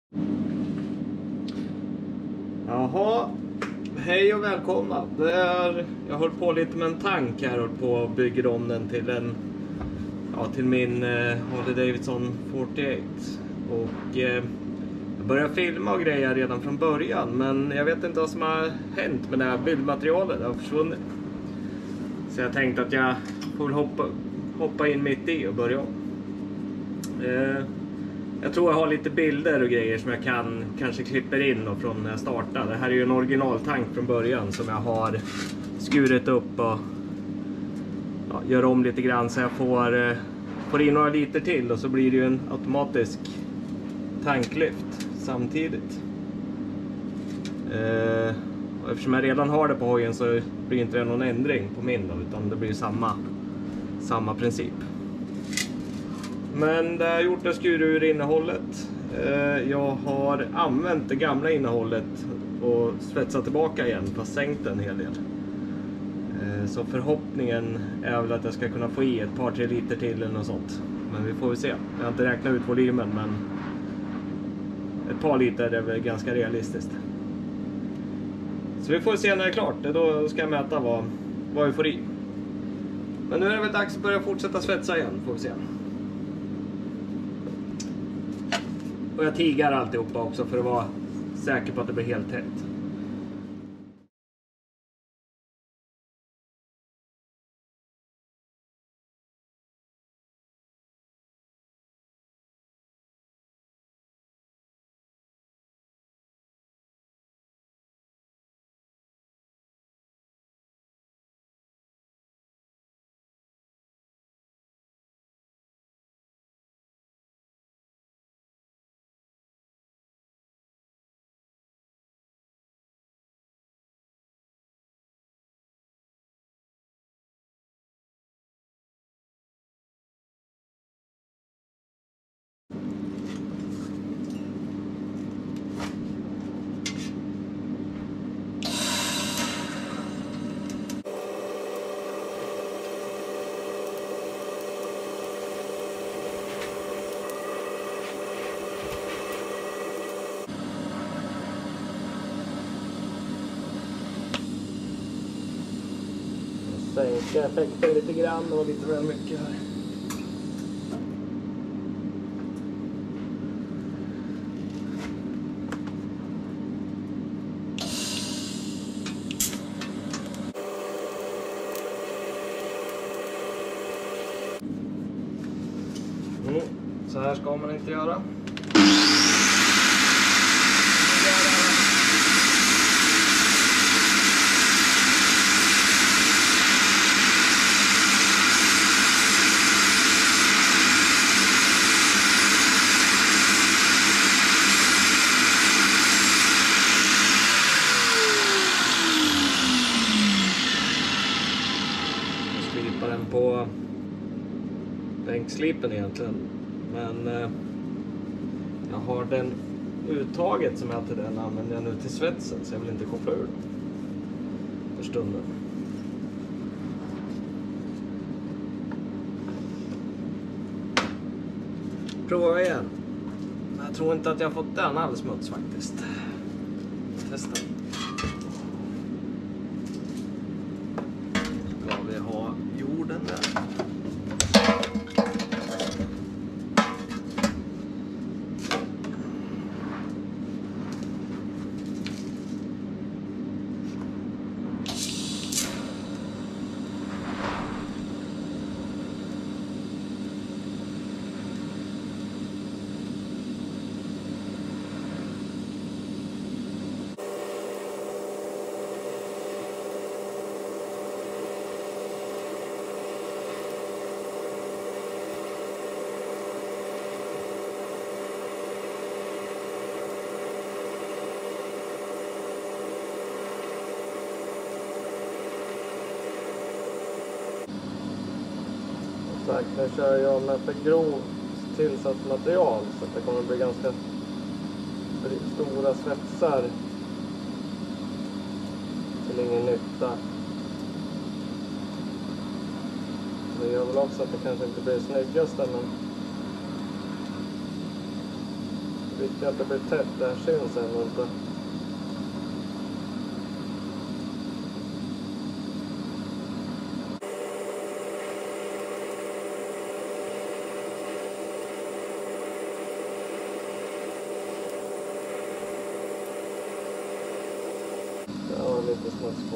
Jaha, hej och välkomna. Jag håller på lite med en tank här och på och bygger om den till till min Harley Davidson 48. Och jag började filma och grejer redan från början, men jag vet inte vad som har hänt med det här bildmaterialet. Det har försvunnit. Så jag tänkte att jag får hoppa in mitt i och börja om. Jag tror jag har lite bilder och grejer som jag kanske klipper in och från när jag startade. Det här är ju en originaltank från början som jag har skurit upp och gör om lite grann så jag får in några liter till, och så blir det ju en automatisk tanklyft samtidigt. Och eftersom jag redan har det på hojen så blir inte det någon ändring på min då, utan det blir samma princip. Men det har gjort, jag skurit ur innehållet. Jag har använt det gamla innehållet och svetsat tillbaka igen, fast sänkt en hel del. Så förhoppningen är väl att jag ska kunna få i ett par 3 liter till eller något sånt. Men vi får väl se. Jag har inte räknat ut volymen, men ett par liter är väl ganska realistiskt. Så vi får se när det är klart. Då ska jag mäta vad vi får i. Men nu är det väl dags att börja fortsätta svetsa igen, får vi se. Och jag tigar alltihopa också för att vara säker på att det blir helt tätt. Sänka effekten lite grann och lite väl mycket här. Så här ska man inte göra. Den på bänkslipen egentligen, men jag har den uttaget som jag till den använder jag nu till svetsen, så jag vill inte koppla ur den för stunden. Prova igen. Jag tror inte att jag har fått den all smuts faktiskt. Testa. Jorden där. Nu kör jag med för grovt tillsatt material, så att det kommer att bli ganska stora svetsar till ingen nytta. Det gör väl också att det kanske inte blir det snyggaste, men Viktigt att det blir tätt, det här syns ännu inte. Det var lite smuts på.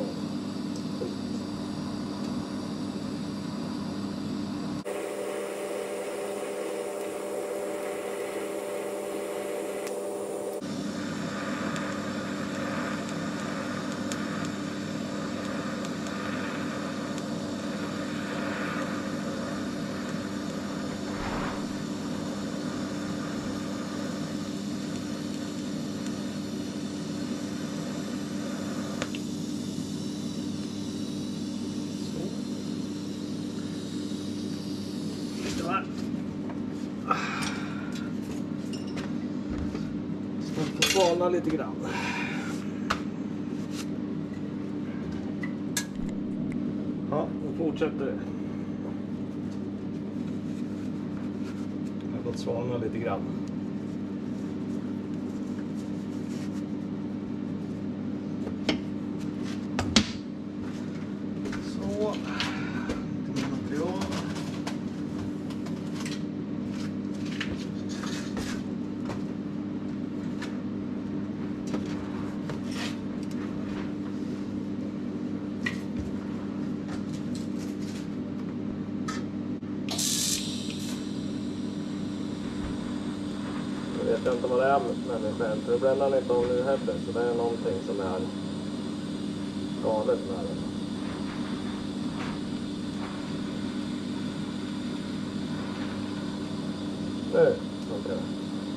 Man får svalna lite grann. Ja, då fortsätter det. Jag har fått svalna lite grann. Så. Lite material. Jag vet inte vad det är med mig själv, för det bländar inte om nu heller, så det är någonting som är galet med det. Nu funkar det.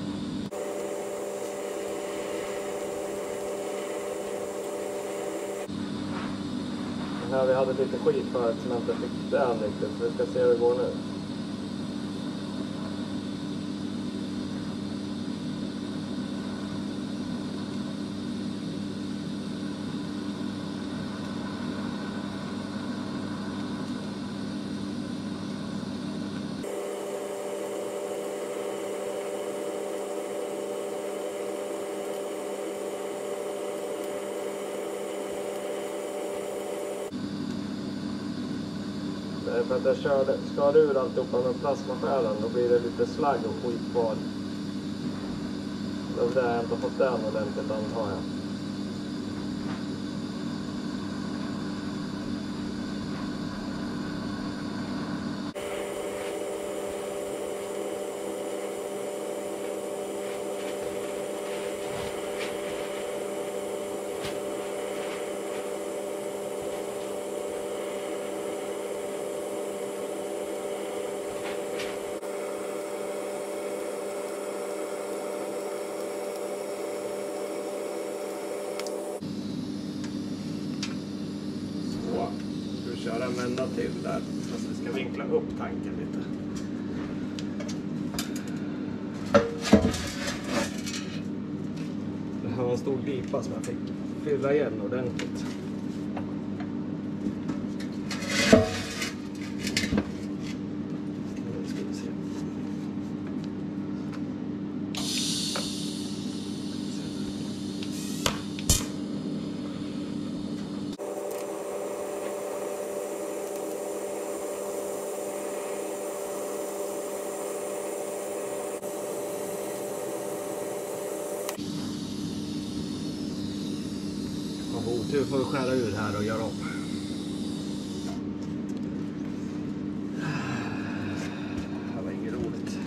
Det här vi hade lite skit förut som jag inte fick det an riktigt, så vi ska se hur det går nu. För att jag skar ur alltihopa med plasmaskäran, då blir det lite slagg och skit kvar. Det är där jag inte har fått den ordentligt, antar jag. Köra en vända till där, fast vi ska vinkla upp tanken lite. Det här var en stor glipa som jag fick fylla igen ordentligt. Nu ska vi se. Otur får vi skära ur här och göra om. Det var inget roligt.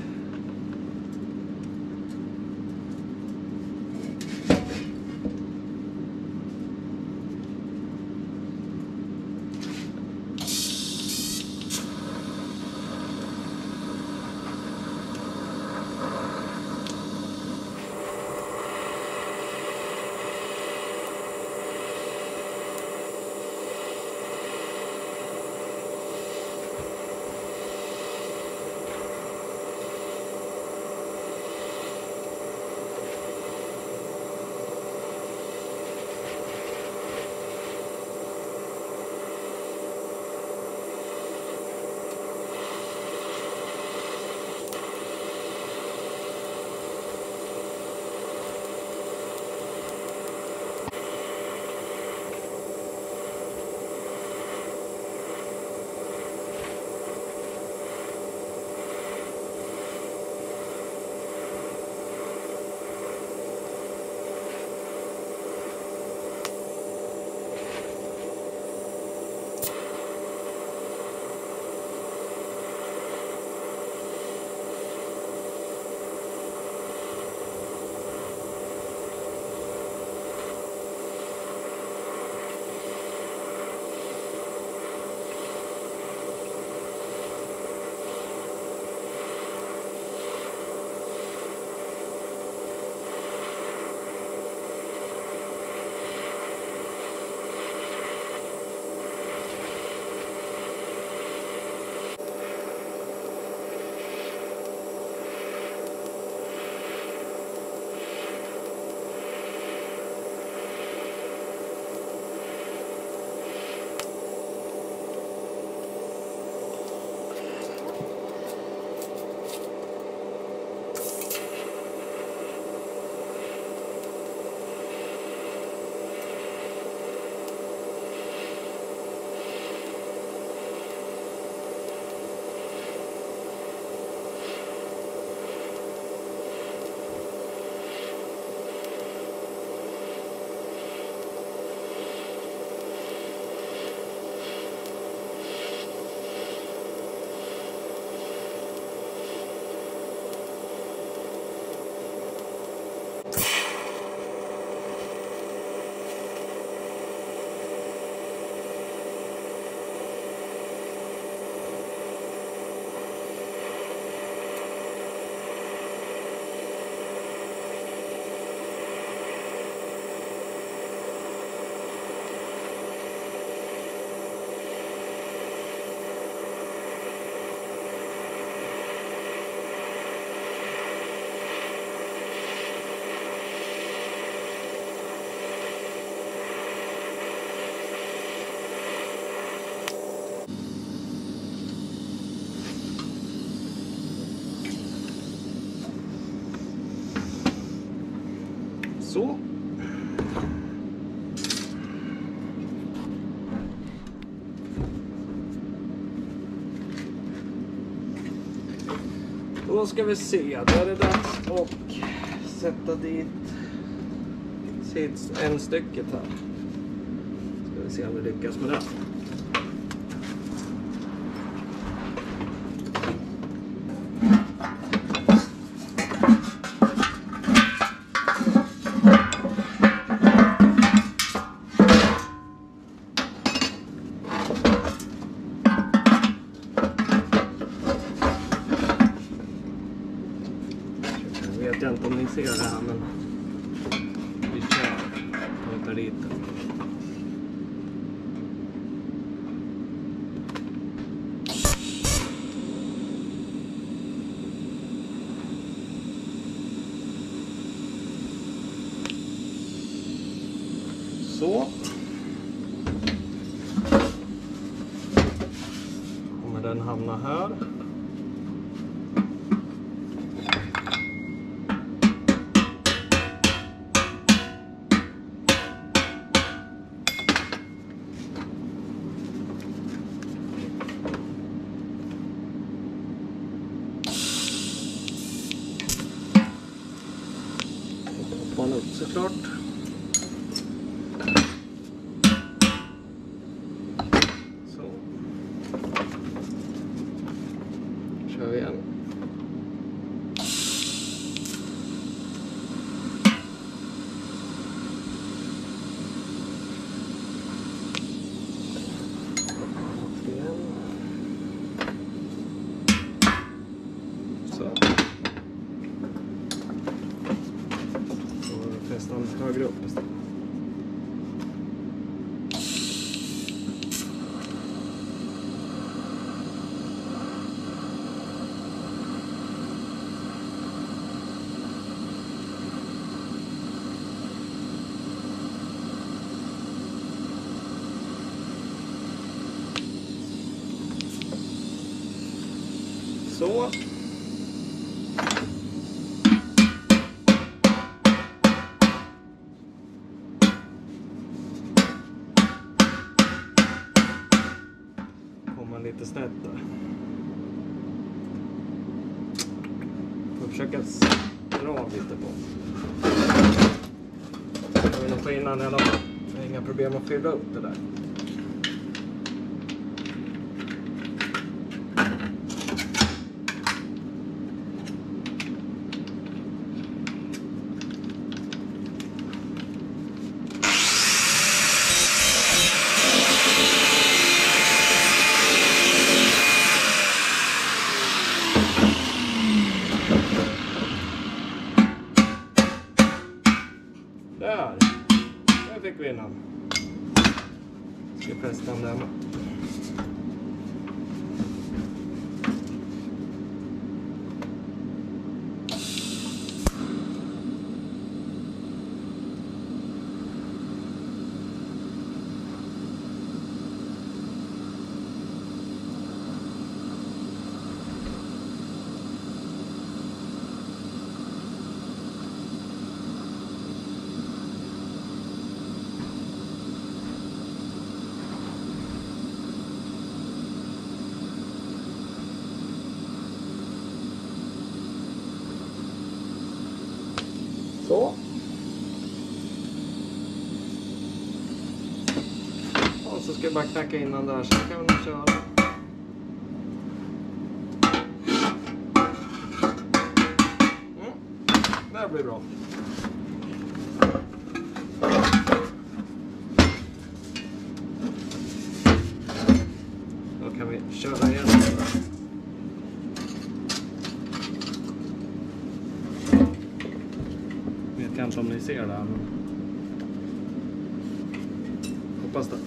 Så. Då ska vi se, då är det dags att sätta dit ändstycket här. Ska vi se om vi lyckas med det. Jag vet inte om ni ser det här, men vi kör. Vi tar dit den. Så. Kommer den hamna här. Man upp såklart. Så. Kör vi igen. Så. Nästan högre upp istället. Så. Lite snett där. Får försöka dra lite på. Jag vill nog få innan i alla fall. Det är inga problem att fylla upp det där. Där fick vi in den. Ska fästa den där med. Så. Och så ska jag bara knacka in den där, så kan vi köra. Det blir bra. Då kan vi köra igen. Vet jag inte om ni ser det här, men hoppas det.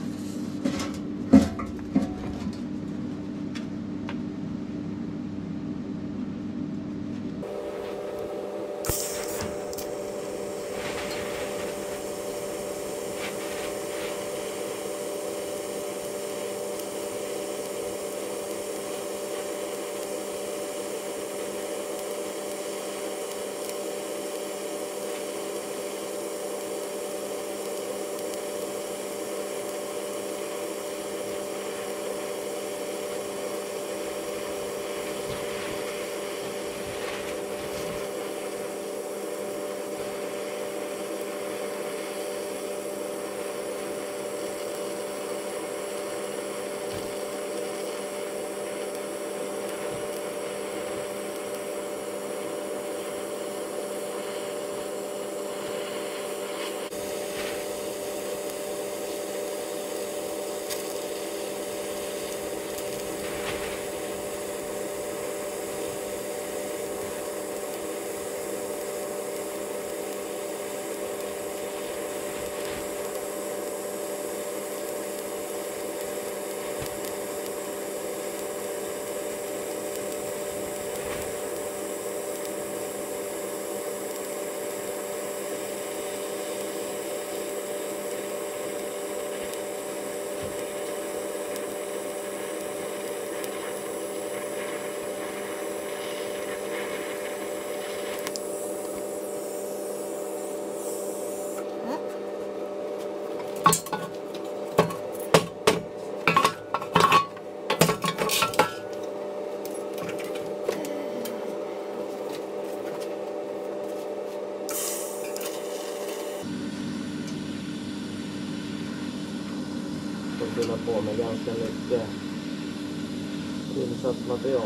Fylla på med ganska mycket tillsatsmaterial.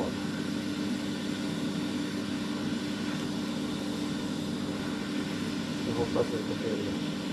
Jag hoppas vi får till det.